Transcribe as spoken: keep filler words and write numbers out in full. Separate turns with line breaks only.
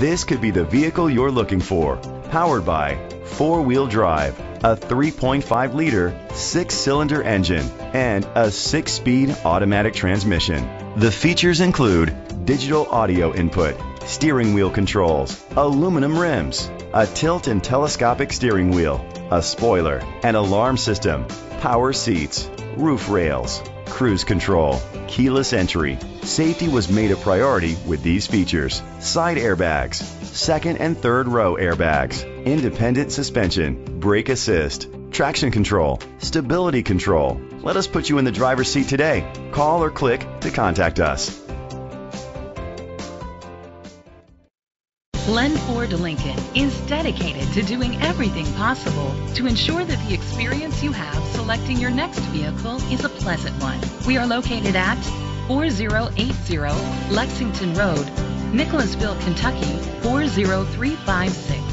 This could be the vehicle you're looking for. Powered by four-wheel drive, a three point five liter six-cylinder engine, and a six-speed automatic transmission. The features include digital audio input, steering wheel controls, aluminum rims, a tilt and telescopic steering wheel, a spoiler, an alarm system, power seats, roof rails, cruise control, keyless entry. Safety was made a priority with these features: side airbags, second and third row airbags, independent suspension, brake assist, traction control, stability control. Let us put you in the driver's seat today. Call or click to contact us.
Glenn Ford Lincoln is dedicated to doing everything possible to ensure that the experience you have selecting your next vehicle is a pleasant one. We are located at four zero eight zero Lexington Road, Nicholasville, Kentucky four zero three five six.